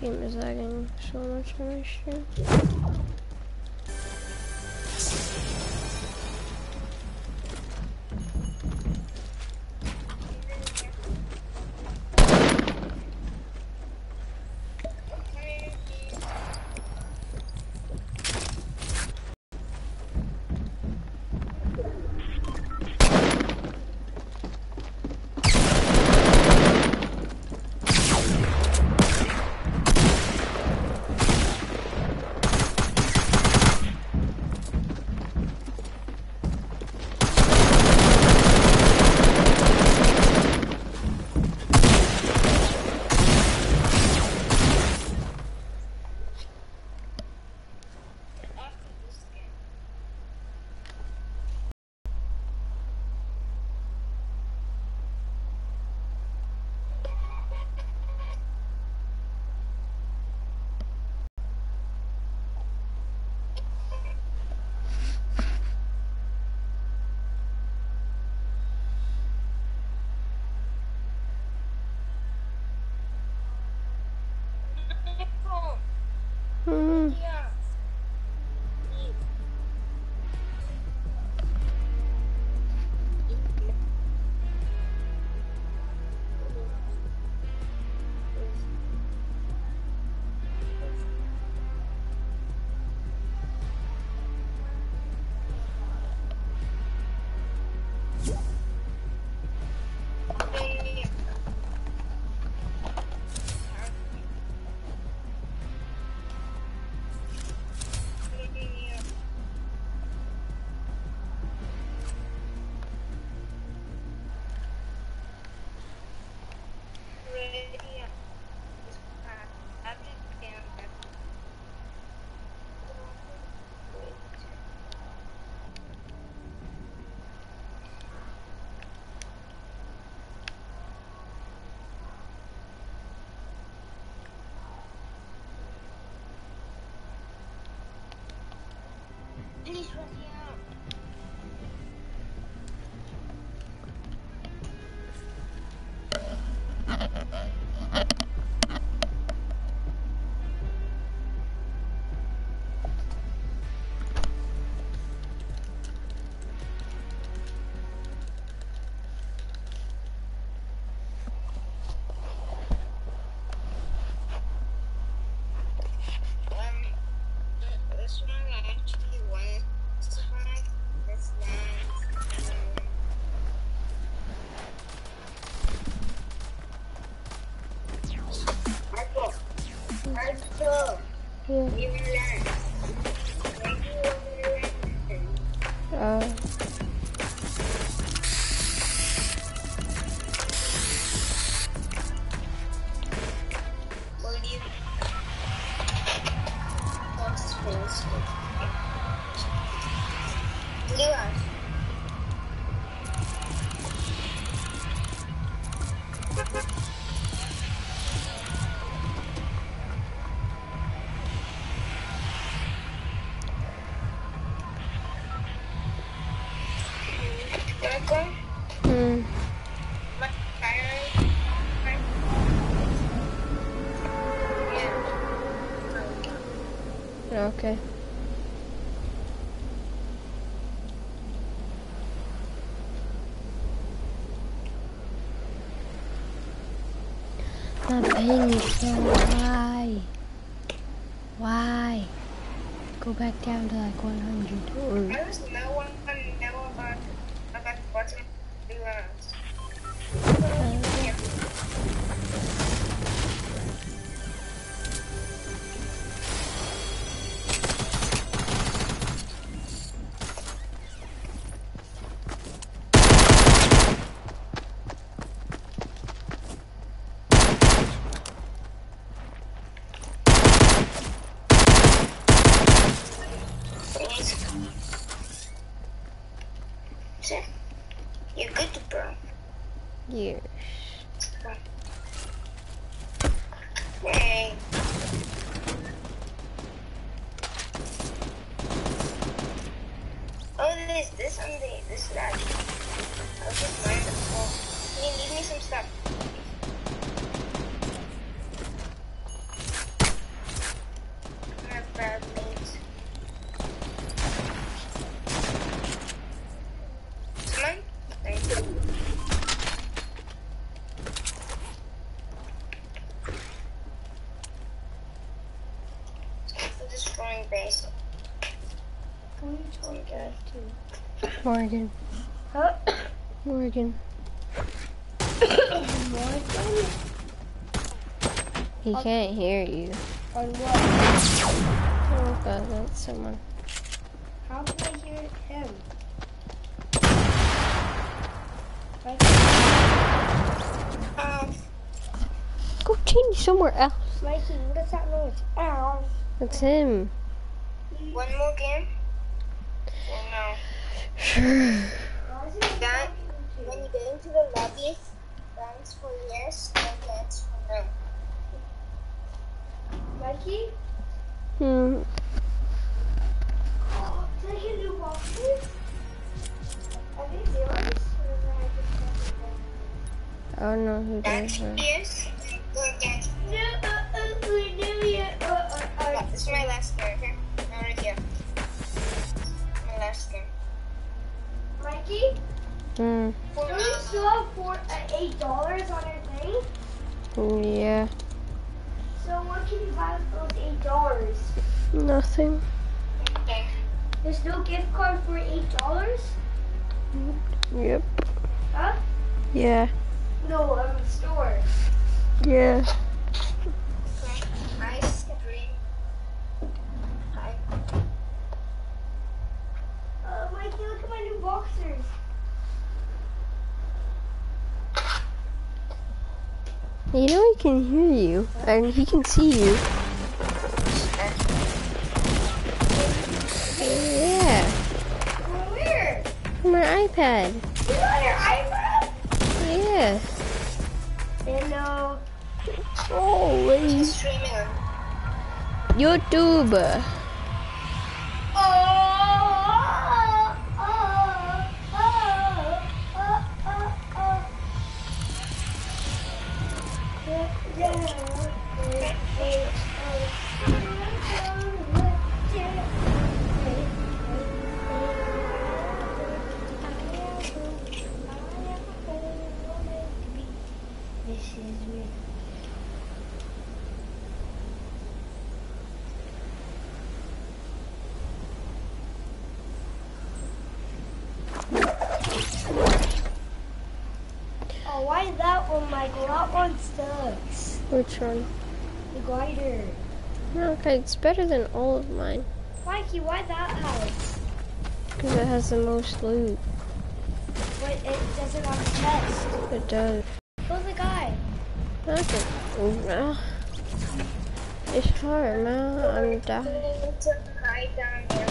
game is lagging so much on my stream. Okay. Not paying it, so why? Go back down to like 100 or... There's no one know about what's in the rounds. You're good, bro. Yes. Hey. Oh, there's this on this ladder. I was just buying the phone. Can you need me some stuff? my base. Who are you talking to? Morgan. Huh? Morgan. Morgan? He can't hear you. On what? Oh god, that's someone. How can I hear him? Go change somewhere else. Mikey, what is that noise? Ow. That's him. One more game? Or no? Sure. That, when you get into the lobby, dance for yes, then dance for no. Mikey? Hmm. Oh, did I get new boxes? Are they yours? Or is I just I don't know who Dance does for that. yes, and go dance for no. No, we knew yet. This is my last game, okay? Now right here. My last game. Mikey? Hmm. For Don't you still have $8 on your thing? Yeah. So what can you buy with those $8? Nothing. Okay. There's no gift card for $8? Yep. Huh? Yeah. No, I'm in the store. Yeah. Okay. Ice cream. Hi. Mikey, look at my new boxers. You know he can hear you, and he can see you. Yeah. Where? From my iPad. You on your iPad? Yeah. And Holy. Streaming on. YouTube. This is me. Oh, why that one, Michael? That one sucks. Which one? The glider. No, okay, it's better than all of mine. Mikey, why that house? Because it has the most loot. But it doesn't have a chest. It does. Kill the guy. Okay. It's hard, man. I'm dying. To hide down there.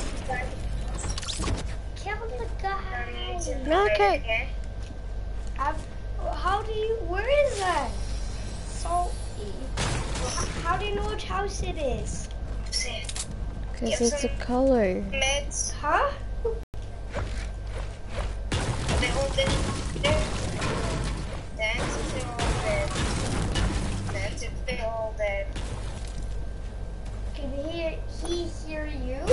Kill the guy. Okay. How do you, where is that? Salty. How do you know which house it is? Because it's a color. Meds. Huh? They're all dead. Dance if they're all dead. Dance if they're all dead. Can he hear you?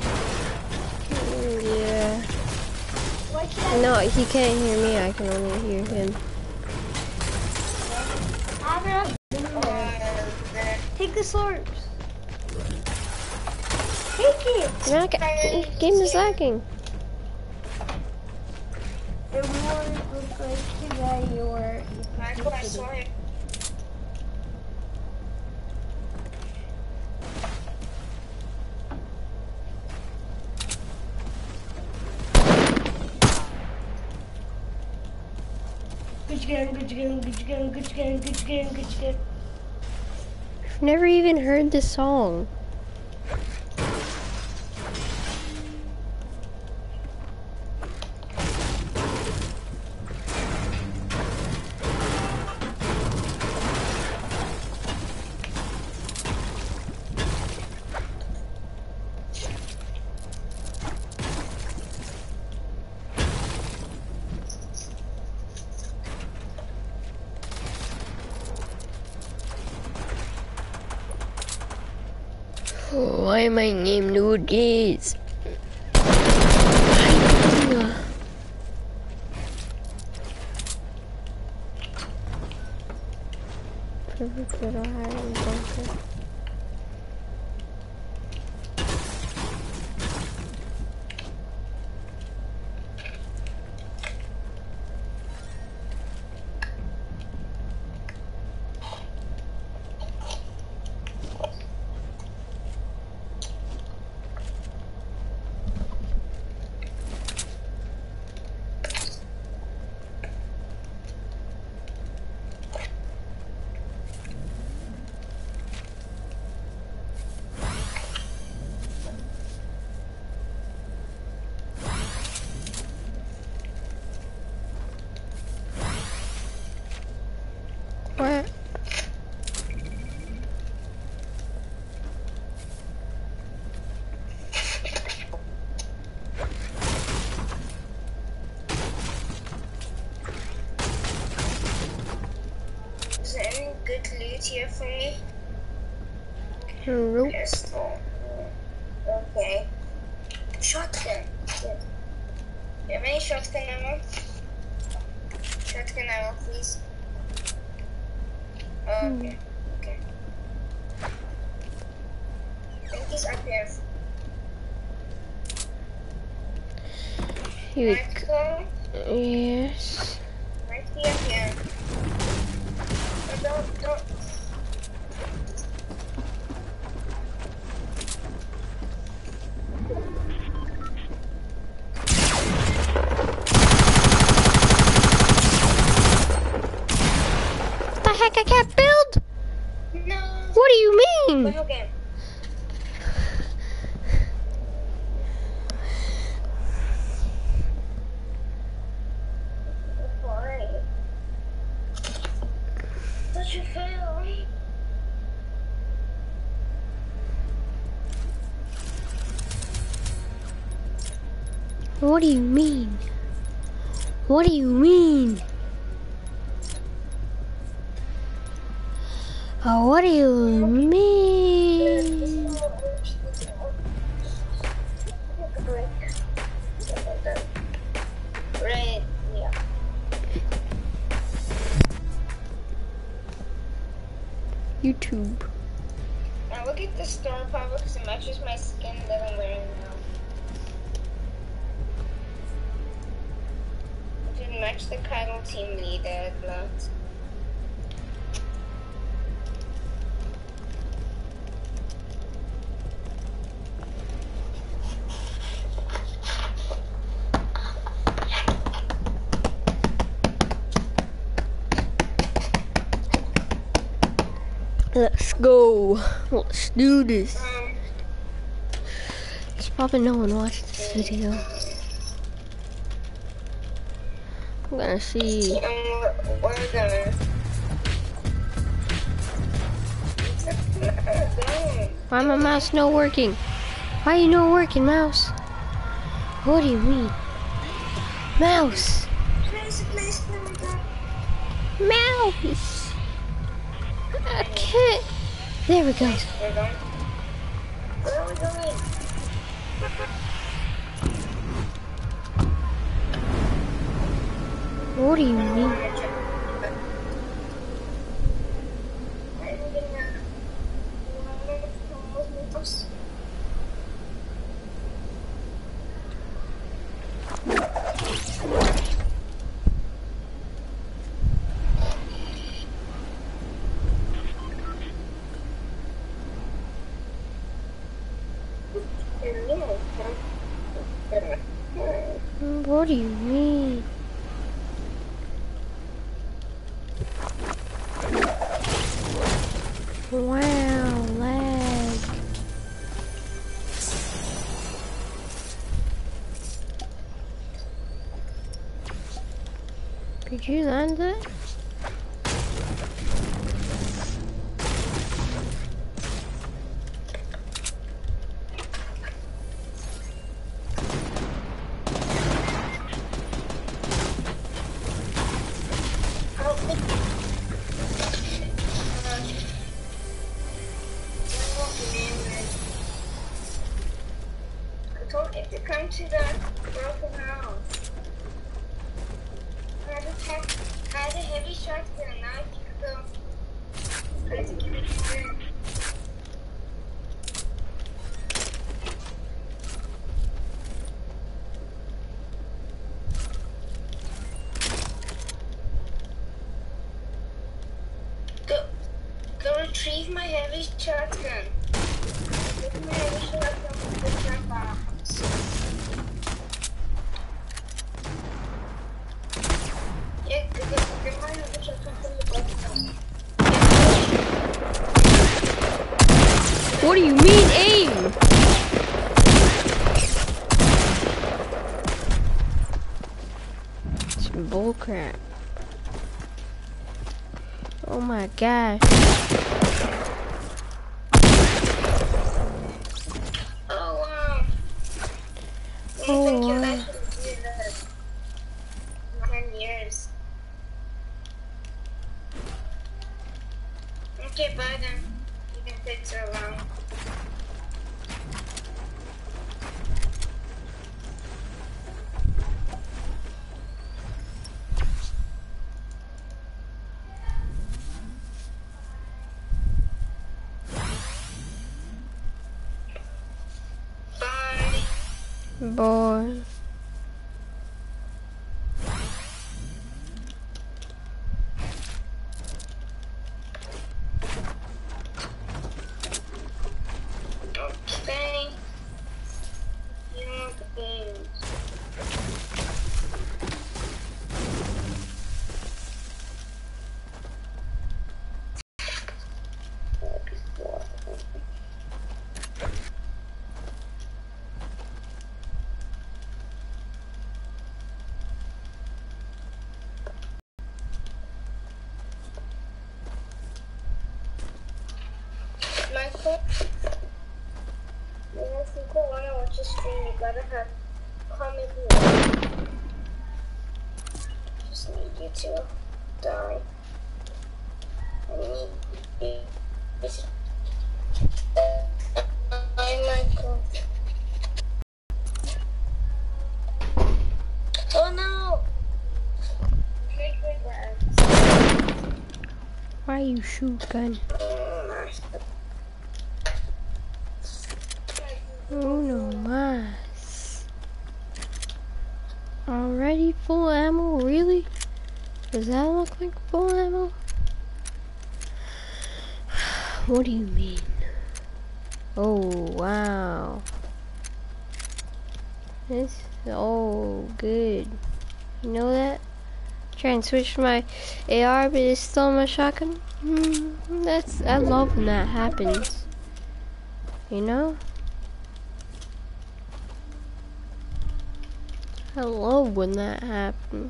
Yeah. Why can't No, he can't hear me. I can only hear him. I have Take the slurps. Take it. The game is lagging. It won't look like that you're. I saw it. Good. I've never even heard the song. Why am I named Nudes? Perfect little hiding bunker. tier for me? Nope. Pistol. Okay. Shotgun. Good. You have any shotgun ammo? Shotgun ammo, please. Okay. Okay. I think he's up here. You, Michael yes. might be up here. But don't. What the heck? I can't build. No. What do you mean? One more game. Why? Such a fail. What do you mean? What do you mean? Oh, what do you mean? Right, yeah. YouTube. Now look at the star power because it matches my skin that I'm wearing now. It should match the cuddle team leader gloves. Let's go. Let's do this. There's probably no one watching this video. I'm gonna see. We're gonna. Why my mouse not working? Why you not working, mouse? What do you mean? Mouse! Mouse! I can't. There we go. We're going. Where are we going? What do you mean? What do you mean? Wow, lag. Could you land it? Come to the broken house. I had a heavy shotgun. Now I can go. Try to get it through. Go retrieve my heavy shotgun. Get my heavy shotgun with the trap box. Yeah, get my heavy shotgun from the broken house. What do you mean aim? It's bullcrap. Oh my gosh. Oh wow. Oh, Thank you. wow. That should be this. 10 years. Okay, Boy. Okay. You know the games. Michael, if you wanna watch a stream, you gotta have comment below. Just need you to die. I need you. Hi, Michael. Oh no! Why you shoot gun? Uno más. Already full ammo? Really? Does that look like full ammo? What do you mean? Oh, wow. This, oh, good. You know that? Try and switch my AR, but it's still my shotgun. I love when that happens. You know? I love when that happens.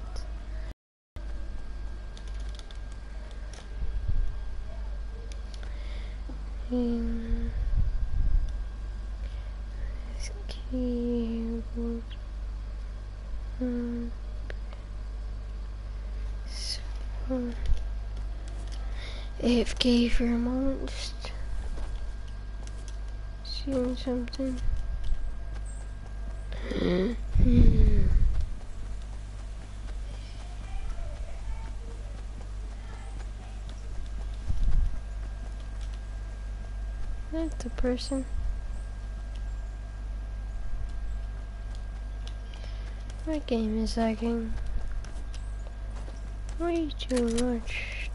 This keyboard. So, AFK for a moment, just seeing something. That's a person. My game is lagging way too much.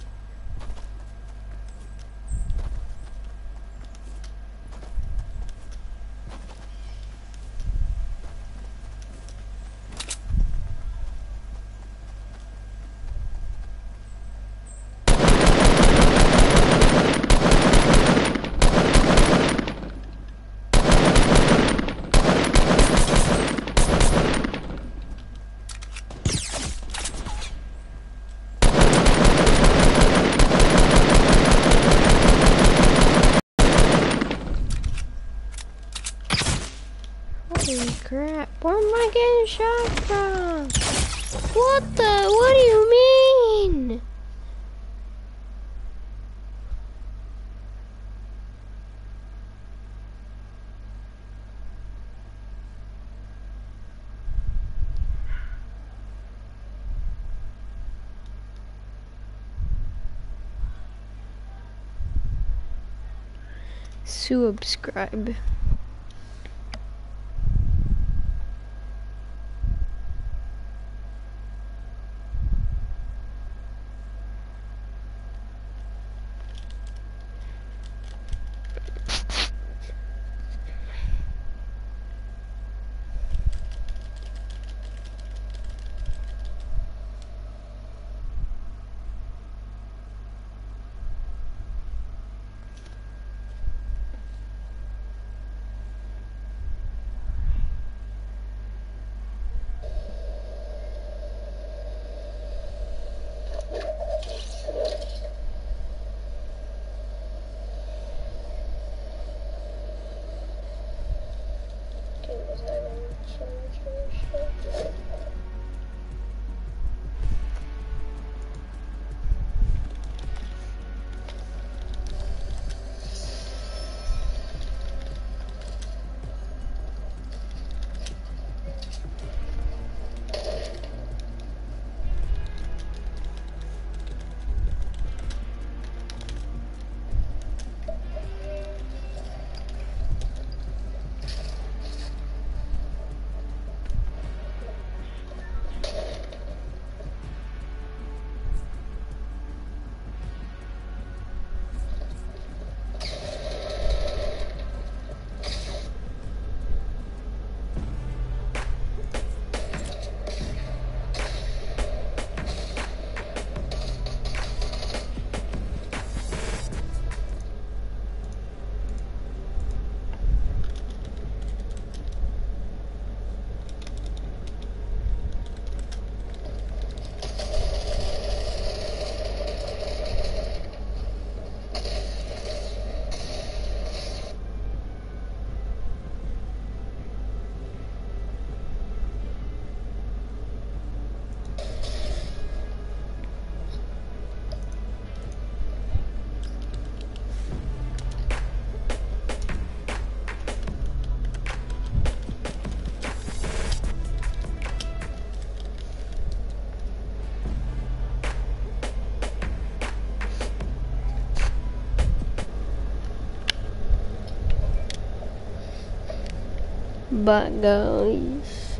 Holy crap, where am I getting shot from? What do you mean? Subscribe. Bye guys.